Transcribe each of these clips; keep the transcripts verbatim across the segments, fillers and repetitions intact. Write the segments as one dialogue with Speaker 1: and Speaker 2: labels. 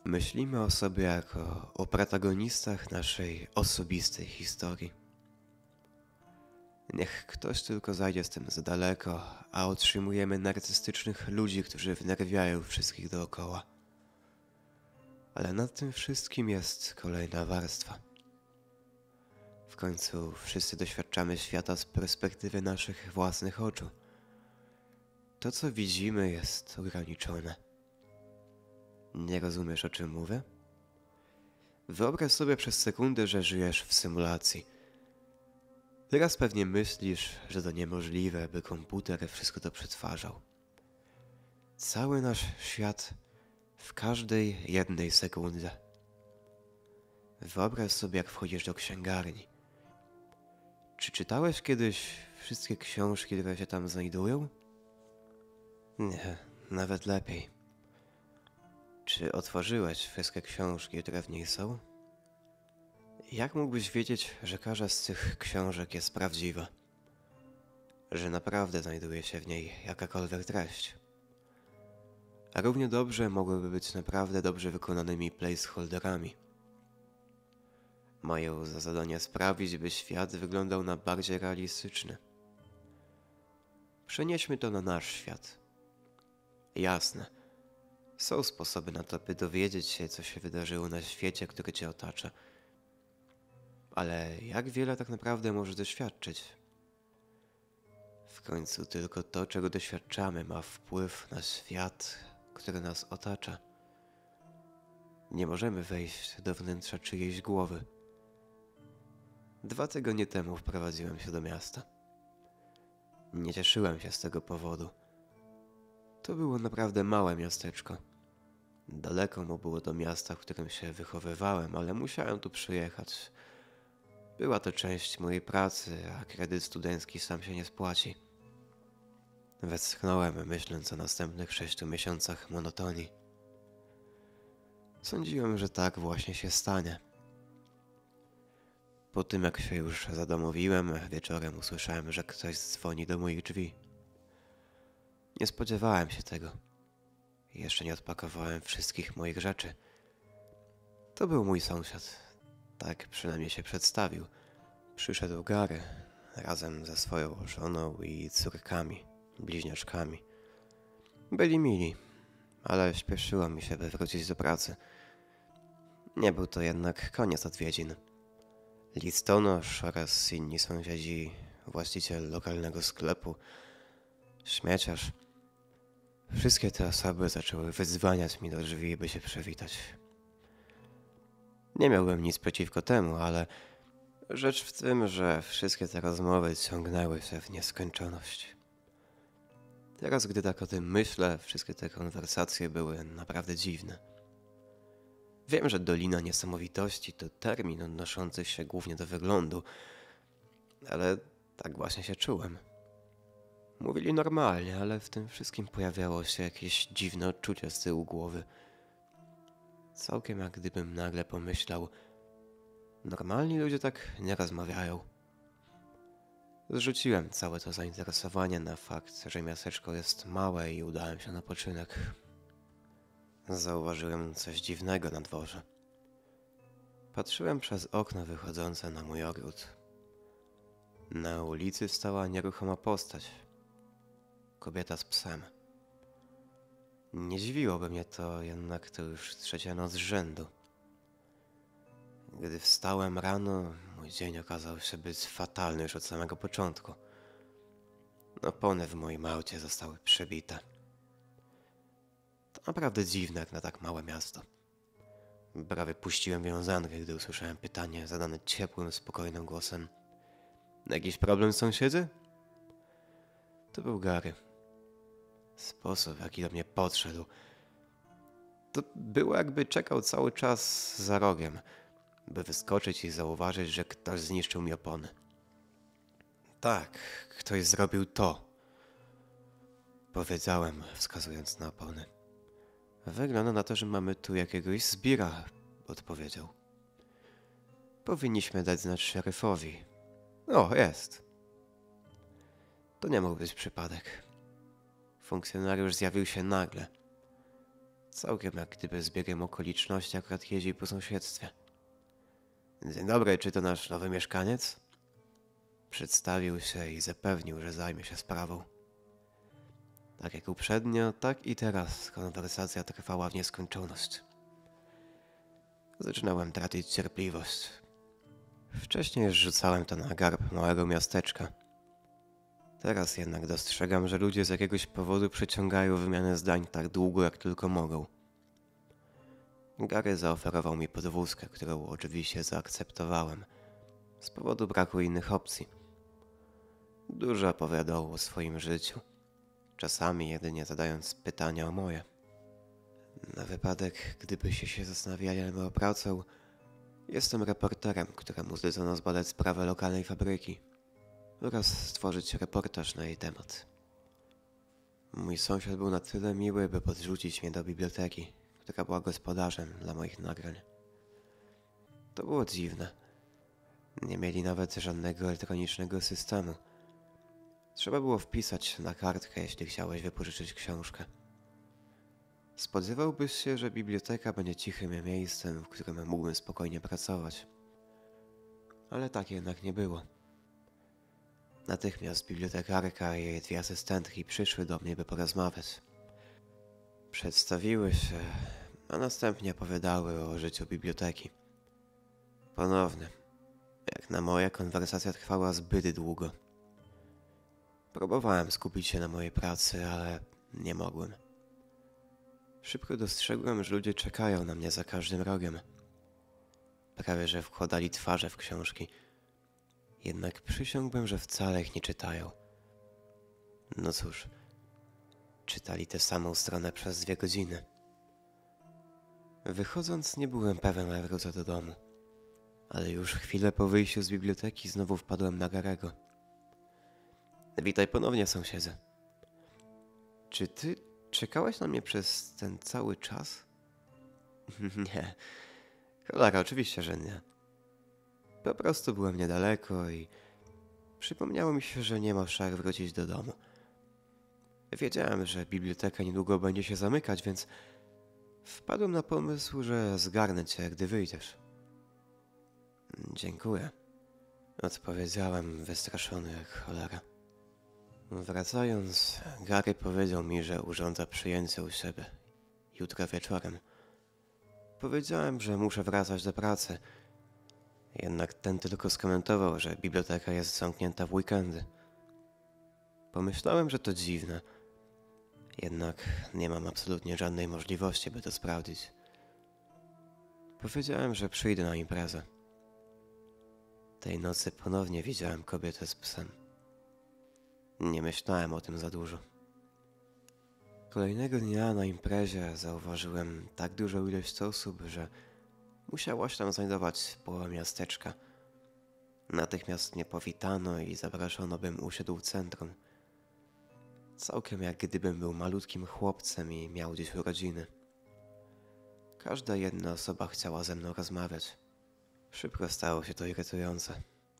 Speaker 1: Myślimy o sobie jako o protagonistach naszej osobistej historii. Niech ktoś tylko zajdzie z tym za daleko, a otrzymujemy narcystycznych ludzi, którzy wnerwiają wszystkich dookoła. Ale nad tym wszystkim jest kolejna warstwa. W końcu wszyscy doświadczamy świata z perspektywy naszych własnych oczu. To, co widzimy, jest ograniczone. Nie rozumiesz, o czym mówię? Wyobraź sobie przez sekundę, że żyjesz w symulacji. Teraz pewnie myślisz, że to niemożliwe, by komputer wszystko to przetwarzał. Cały nasz świat w każdej jednej sekundzie. Wyobraź sobie, jak wchodzisz do księgarni. Czy czytałeś kiedyś wszystkie książki, które się tam znajdują? Nie, nawet lepiej. Czy otworzyłeś wszystkie książki, które w niej są? Jak mógłbyś wiedzieć, że każda z tych książek jest prawdziwa? Że naprawdę znajduje się w niej jakakolwiek treść? A równie dobrze mogłyby być naprawdę dobrze wykonanymi placeholderami. Mają za zadanie sprawić, by świat wyglądał na bardziej realistyczny. Przenieśmy to na nasz świat. Jasne, są sposoby na to, by dowiedzieć się, co się wydarzyło na świecie, który cię otacza. Ale jak wiele tak naprawdę możesz doświadczyć? W końcu tylko to, czego doświadczamy, ma wpływ na świat, który nas otacza. Nie możemy wejść do wnętrza czyjejś głowy. Dwa tygodnie temu wprowadziłem się do miasta. Nie cieszyłem się z tego powodu. To było naprawdę małe miasteczko. Daleko mu było do miasta, w którym się wychowywałem, ale musiałem tu przyjechać. Była to część mojej pracy, a kredyt studencki sam się nie spłaci. Westchnąłem, myśląc o następnych sześciu miesiącach monotonii. Sądziłem, że tak właśnie się stanie. Po tym, jak się już zadomowiłem, wieczorem usłyszałem, że ktoś dzwoni do moich drzwi. Nie spodziewałem się tego. Jeszcze nie odpakowałem wszystkich moich rzeczy. To był mój sąsiad. Tak przynajmniej się przedstawił. Przyszedł Gary razem ze swoją żoną i córkami, bliźniaczkami. Byli mili, ale śpieszyło mi się, by wrócić do pracy. Nie był to jednak koniec odwiedzin. Listonosz oraz inni sąsiedzi, właściciel lokalnego sklepu, śmieciarz. Wszystkie te osoby zaczęły wyzwaniać mi do drzwi, by się przywitać. Nie miałbym nic przeciwko temu, ale rzecz w tym, że wszystkie te rozmowy ciągnęły się w nieskończoność. Teraz, gdy tak o tym myślę, wszystkie te konwersacje były naprawdę dziwne. Wiem, że Dolina Niesamowitości to termin odnoszący się głównie do wyglądu, ale tak właśnie się czułem. Mówili normalnie, ale w tym wszystkim pojawiało się jakieś dziwne odczucie z tyłu głowy. Całkiem jak gdybym nagle pomyślał, normalni ludzie tak nie rozmawiają. Zrzuciłem całe to zainteresowanie na fakt, że miasteczko jest małe i udałem się na poczynek. Zauważyłem coś dziwnego na dworze. Patrzyłem przez okno wychodzące na mój ogród. Na ulicy stała nieruchoma postać. Kobieta z psem. Nie dziwiłoby mnie to, jednak to już trzecia noc z rzędu. Gdy wstałem rano, mój dzień okazał się być fatalny już od samego początku. Opony w moim aucie zostały przebite. To naprawdę dziwne jak na tak małe miasto. Prawie puściłem wiązankę, gdy usłyszałem pytanie zadane ciepłym, spokojnym głosem. Jakiś problem, sąsiedzie? To był Gary. Sposób, w jaki do mnie podszedł, to było, jakby czekał cały czas za rogiem, by wyskoczyć i zauważyć, że ktoś zniszczył mi opony. Tak, ktoś zrobił to, powiedziałem, wskazując na opony. Wygląda na to, że mamy tu jakiegoś zbira, odpowiedział. Powinniśmy dać znać szeryfowi. O, jest. To nie mógł być przypadek. Funkcjonariusz zjawił się nagle. Całkiem jak gdyby z biegiem okoliczności akurat jeździ po sąsiedztwie. Dzień dobry, czy to nasz nowy mieszkaniec? Przedstawił się i zapewnił, że zajmie się sprawą. Tak jak uprzednio, tak i teraz konwersacja trwała w nieskończoność. Zaczynałem tracić cierpliwość. Wcześniej rzucałem to na garb małego miasteczka. Teraz jednak dostrzegam, że ludzie z jakiegoś powodu przeciągają wymianę zdań tak długo, jak tylko mogą. Gary zaoferował mi podwózkę, którą oczywiście zaakceptowałem, z powodu braku innych opcji. Dużo opowiadał o swoim życiu, czasami jedynie zadając pytania o moje. Na wypadek, gdybyście się zastanawiali nad moją pracą, jestem reporterem, któremu zlecono zbadać sprawę lokalnej fabryki oraz stworzyć reportaż na jej temat. Mój sąsiad był na tyle miły, by podrzucić mnie do biblioteki, która była gospodarzem dla moich nagrań. To było dziwne. Nie mieli nawet żadnego elektronicznego systemu. Trzeba było wpisać na kartkę, jeśli chciałeś wypożyczyć książkę. Spodziewałbyś się, że biblioteka będzie cichym miejscem, w którym mógłbym spokojnie pracować. Ale tak jednak nie było. Natychmiast bibliotekarka i jej dwie asystentki przyszły do mnie, by porozmawiać. Przedstawiły się, a następnie opowiadały o życiu biblioteki. Ponownie, jak na moje, konwersacja trwała zbyt długo. Próbowałem skupić się na mojej pracy, ale nie mogłem. Szybko dostrzegłem, że ludzie czekają na mnie za każdym rogiem. Prawie że wkładali twarze w książki. Jednak przysiągłbym, że wcale ich nie czytają. No cóż, czytali tę samą stronę przez dwie godziny. Wychodząc, nie byłem pewien, że wrócę do domu. Ale już chwilę po wyjściu z biblioteki znowu wpadłem na Garego. Witaj ponownie, sąsiedzie. Czy ty czekałeś na mnie przez ten cały czas? Nie. Cholera, oczywiście, że nie. Po prostu byłem niedaleko i przypomniało mi się, że nie masz jak wrócić do domu. Wiedziałem, że biblioteka niedługo będzie się zamykać, więc wpadłem na pomysł, że zgarnę cię, gdy wyjdziesz. Dziękuję. Odpowiedziałem, wystraszony jak cholera. Wracając, Gary powiedział mi, że urządza przyjęcie u siebie. Jutro wieczorem. Powiedziałem, że muszę wracać do pracy. Jednak ten tylko skomentował, że biblioteka jest zamknięta w weekendy. Pomyślałem, że to dziwne. Jednak nie mam absolutnie żadnej możliwości, by to sprawdzić. Powiedziałem, że przyjdę na imprezę. Tej nocy ponownie widziałem kobietę z psem. Nie myślałem o tym za dużo. Kolejnego dnia na imprezie zauważyłem tak dużą ilość osób, że musiało się tam znajdować połowa miasteczka. Natychmiast mnie powitano i zaproszono, bym usiadł w centrum. Całkiem jak gdybym był malutkim chłopcem i miał dziś urodziny. Każda jedna osoba chciała ze mną rozmawiać. Szybko stało się to irytujące.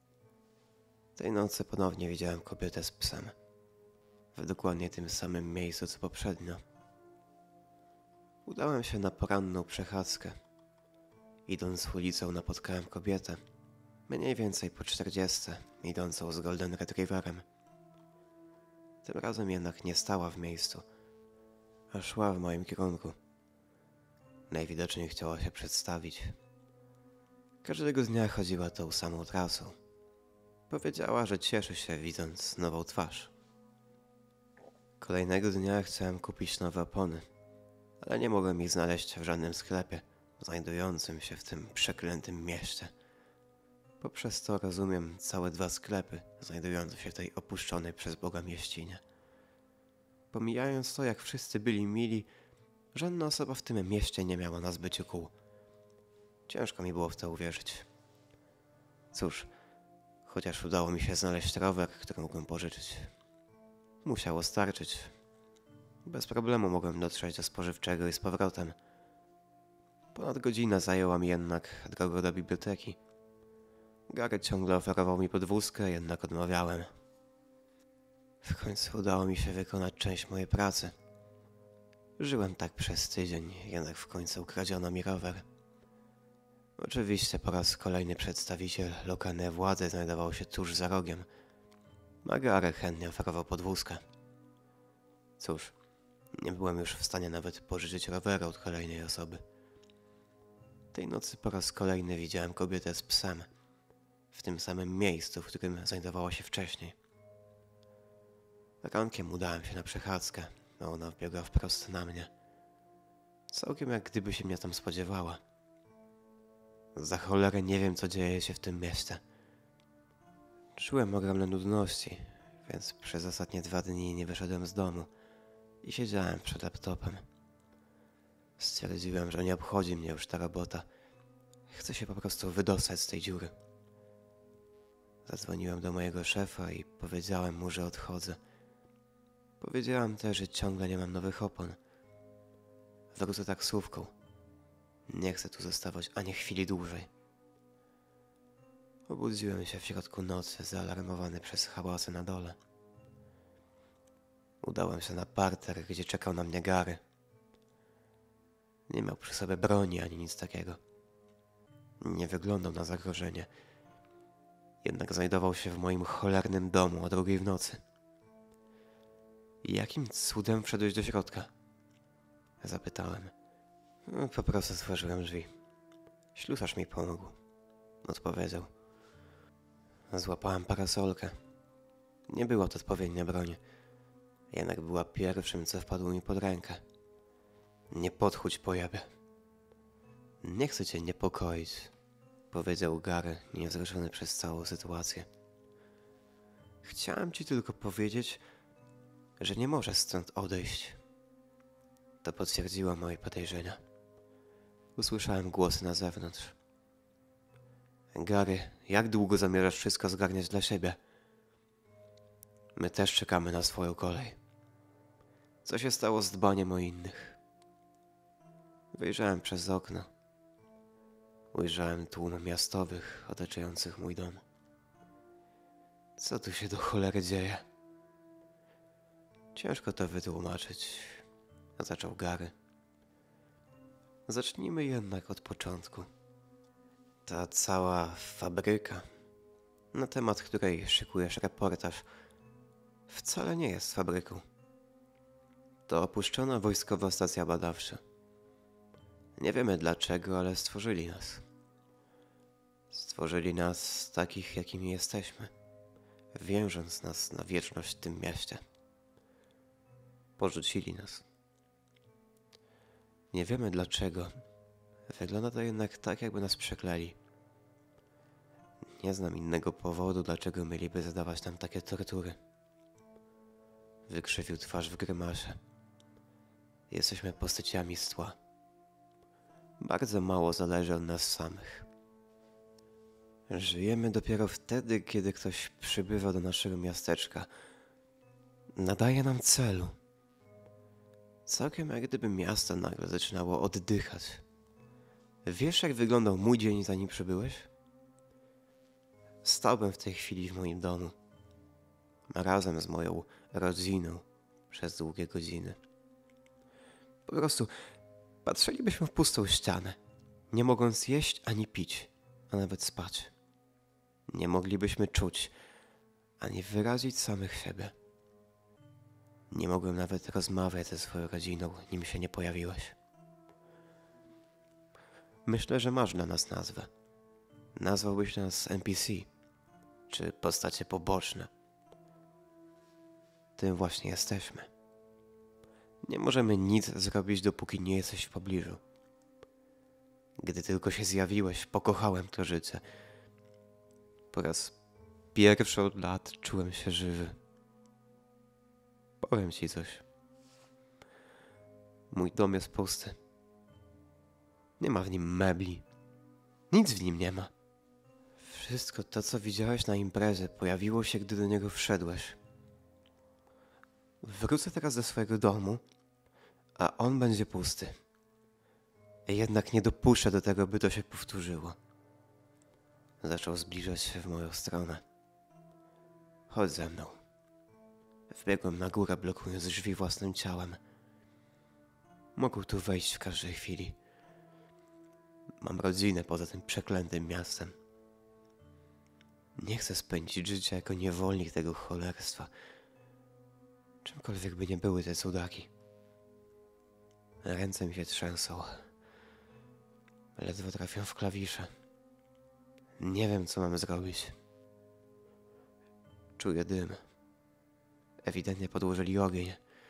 Speaker 1: Tej nocy ponownie widziałem kobietę z psem. W dokładnie tym samym miejscu co poprzednio. Udałem się na poranną przechadzkę. Idąc ulicą napotkałem kobietę, mniej więcej po czterdziestce, idącą z Golden Retrieverem. Tym razem jednak nie stała w miejscu, a szła w moim kierunku. Najwidoczniej chciała się przedstawić. Każdego dnia chodziła tą samą trasą. Powiedziała, że cieszy się, widząc nową twarz. Kolejnego dnia chciałem kupić nowe opony, ale nie mogłem ich znaleźć w żadnym sklepie znajdującym się w tym przeklętym mieście. Poprzez to rozumiem całe dwa sklepy znajdujące się w tej opuszczonej przez Boga mieścinie. Pomijając to, jak wszyscy byli mili, żadna osoba w tym mieście nie miała na zbyciu kół. Ciężko mi było w to uwierzyć. Cóż, chociaż udało mi się znaleźć rower, który mógłbym pożyczyć. Musiało starczyć. Bez problemu mogłem dotrzeć do spożywczego i z powrotem. Ponad godzina zajęła mi jednak droga do biblioteki. Gary ciągle oferował mi podwózkę, jednak odmawiałem. W końcu udało mi się wykonać część mojej pracy. Żyłem tak przez tydzień, jednak w końcu ukradziono mi rower. Oczywiście po raz kolejny przedstawiciel lokalnej władzy znajdował się tuż za rogiem, a Gary chętnie oferował podwózkę. Cóż, nie byłem już w stanie nawet pożyczyć rowera od kolejnej osoby. Tej nocy po raz kolejny widziałem kobietę z psem, w tym samym miejscu, w którym znajdowała się wcześniej. Rankiem udałem się na przechadzkę, a ona wbiegła wprost na mnie. Całkiem jak gdyby się mnie tam spodziewała. Za cholerę nie wiem, co dzieje się w tym mieście. Czułem ogromne nudności, więc przez ostatnie dwa dni nie wyszedłem z domu i siedziałem przed laptopem. Stwierdziłem, że nie obchodzi mnie już ta robota. Chcę się po prostu wydostać z tej dziury. Zadzwoniłem do mojego szefa i powiedziałem mu, że odchodzę. Powiedziałem też, że ciągle nie mam nowych opon. Wrócę taksówką. Nie chcę tu zostawać ani chwili dłużej. Obudziłem się w środku nocy, zaalarmowany przez hałasy na dole. Udałem się na parter, gdzie czekał na mnie Gary. Nie miał przy sobie broni ani nic takiego. Nie wyglądał na zagrożenie. Jednak znajdował się w moim cholernym domu o drugiej w nocy. Jakim cudem wszedłeś do środka? Zapytałem. No, po prostu otworzyłem drzwi. Ślusarz mi pomógł. Odpowiedział. Złapałem parasolkę. Nie była to odpowiednia broń. Jednak była pierwszym, co wpadło mi pod rękę. Nie podchódź, pojebie. Nie chcę cię niepokoić, powiedział Gary, niewzruszony przez całą sytuację. Chciałem ci tylko powiedzieć, że nie możesz stąd odejść. To potwierdziło moje podejrzenia. Usłyszałem głosy na zewnątrz. Gary, jak długo zamierzasz wszystko zgarniać dla siebie? My też czekamy na swoją kolej. Co się stało z dbaniem o innych? Wyjrzałem przez okno. Ujrzałem tłum miastowych otaczających mój dom. Co tu się do cholery dzieje? Ciężko to wytłumaczyć, zaczął Gary. Zacznijmy jednak od początku. Ta cała fabryka, na temat której szykujesz reportaż, wcale nie jest fabryką. To opuszczona wojskowa stacja badawcza. Nie wiemy dlaczego, ale stworzyli nas. Stworzyli nas takich, jakimi jesteśmy, wiążąc nas na wieczność w tym mieście. Porzucili nas. Nie wiemy dlaczego. Wygląda to jednak tak, jakby nas przeklęli. Nie znam innego powodu, dlaczego mieliby zadawać nam takie tortury. Wykrzywił twarz w grymasie. Jesteśmy postaciami z tła. Bardzo mało zależy od nas samych. Żyjemy dopiero wtedy, kiedy ktoś przybywa do naszego miasteczka. Nadaje nam celu. Całkiem jak gdyby miasto nagle zaczynało oddychać. Wiesz, jak wyglądał mój dzień, zanim przybyłeś? Stałbym w tej chwili w moim domu. Razem z moją rodziną przez długie godziny. Po prostu patrzylibyśmy w pustą ścianę, nie mogąc jeść ani pić, a nawet spać. Nie moglibyśmy czuć, ani wyrazić samych siebie. Nie mogłem nawet rozmawiać ze swoją rodziną, nim się nie pojawiłeś. Myślę, że masz dla nas nazwę. Nazwałbyś nas N P C, czy postacie poboczne. Tym właśnie jesteśmy. Nie możemy nic zrobić, dopóki nie jesteś w pobliżu. Gdy tylko się zjawiłeś, pokochałem to życie. Po raz pierwszy od lat czułem się żywy. Powiem ci coś. Mój dom jest pusty. Nie ma w nim mebli. Nic w nim nie ma. Wszystko to, co widziałeś na imprezie, pojawiło się, gdy do niego wszedłeś. Wrócę teraz do swojego domu, a on będzie pusty. Jednak nie dopuszczę do tego, by to się powtórzyło. Zaczął zbliżać się w moją stronę. Chodź ze mną. Wbiegłem na górę, blokując drzwi własnym ciałem. Mógł tu wejść w każdej chwili. Mam rodzinę poza tym przeklętym miastem. Nie chcę spędzić życia jako niewolnik tego cholerstwa. Czymkolwiek by nie były te cudaki. Ręce mi się trzęsą. Ledwo trafią w klawisze. Nie wiem, co mam zrobić. Czuję dym. Ewidentnie podłożyli ogień.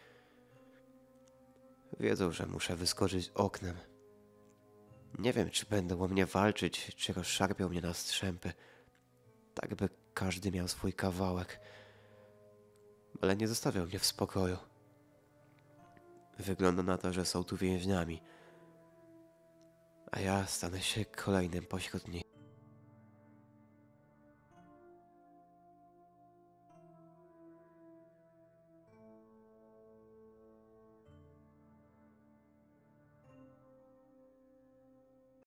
Speaker 1: Wiedzą, że muszę wyskoczyć oknem. Nie wiem, czy będą o mnie walczyć, czy rozszarpią mnie na strzępy. Tak, by każdy miał swój kawałek. Ale nie zostawią mnie w spokoju. Wygląda na to, że są tu więźniami. A ja stanę się kolejnym pośród nich.